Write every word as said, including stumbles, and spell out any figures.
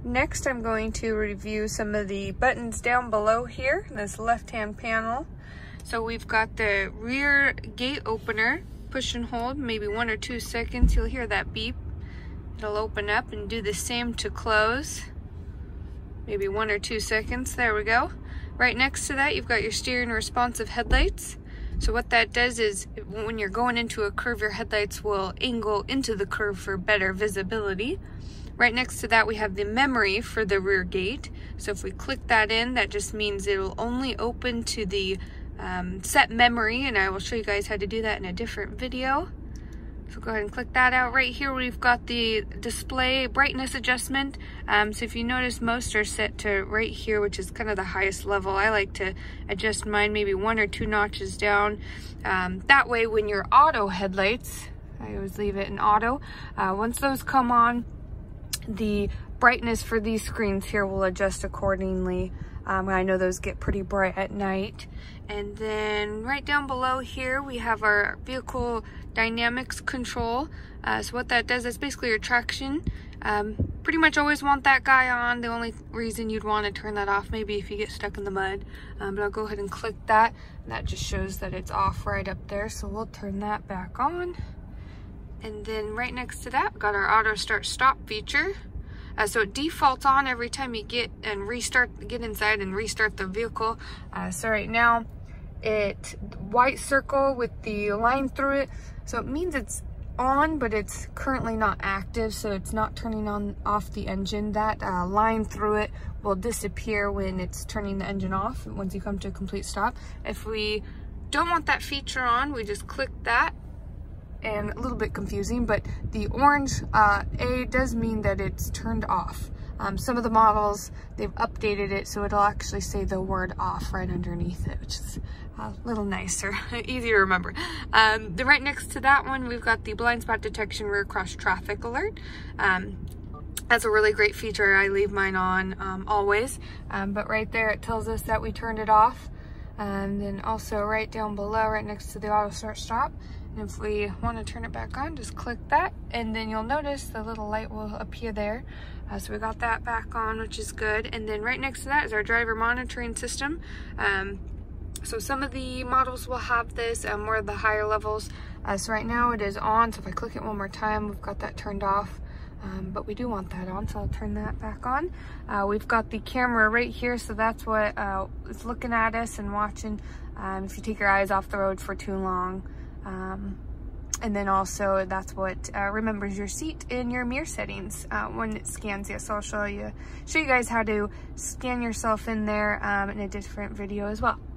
Next, I'm going to review some of the buttons down below here, this left-hand panel. So we've got the rear gate opener, push and hold, maybe one or two seconds, you'll hear that beep. It'll open up, and do the same to close. Maybe one or two seconds, there we go. Right next to that, you've got your steering responsive headlights. So what that does is, when you're going into a curve, your headlights will angle into the curve for better visibility. Right next to that, we have the memory for the rear gate. So if we click that in, that just means it will only open to the um, set memory, and I will show you guys how to do that in a different video. So go ahead and click that out. Right here, we've got the display brightness adjustment. Um, so if you notice, most are set to right here, which is kind of the highest level. I like to adjust mine maybe one or two notches down. Um, that way, when your auto headlights, I always leave it in auto, uh, once those come on, the brightness for these screens here will adjust accordingly. Um, I know those get pretty bright at night. And then right down below here, we have our vehicle dynamics control. Uh, so what that does is basically your traction. Um, pretty much always want that guy on. The only reason you'd want to turn that off, maybe if you get stuck in the mud. Um, but I'll go ahead and click that. And that just shows that it's off right up there. So we'll turn that back on. And then right next to that, we've got our auto start stop feature. Uh, so it defaults on every time you get and restart, get inside and restart the vehicle. Uh, so right now, it white circle with the line through it. So it means it's on, but it's currently not active. So it's not turning on off the engine. That uh, line through it will disappear when it's turning the engine off, once you come to a complete stop. If we don't want that feature on, we just click that. And a little bit confusing, but the orange uh, A does mean that it's turned off. Um, some of the models, they've updated it so it'll actually say the word off right underneath it, which is a little nicer, easy to remember. Um, the right next to that one, we've got the blind spot detection rear cross traffic alert. Um, that's a really great feature. I leave mine on um, always, um, but right there it tells us that we turned it off. And then also right down below, right next to the auto start stop, and if we want to turn it back on, just click that, and then you'll notice the little light will appear there. Uh, so we got that back on, which is good. And then right next to that is our driver monitoring system. Um, so some of the models will have this, um, more of the higher levels. Uh, so right now it is on, so if I click it one more time, we've got that turned off. Um, but we do want that on, so I'll turn that back on. Uh, we've got the camera right here, so that's what uh, is looking at us and watching um, if you take your eyes off the road for too long. Um, and then also that's what uh, remembers your seat and your mirror settings uh, when it scans you. So I'll show you, show you guys how to scan yourself in there um, in a different video as well.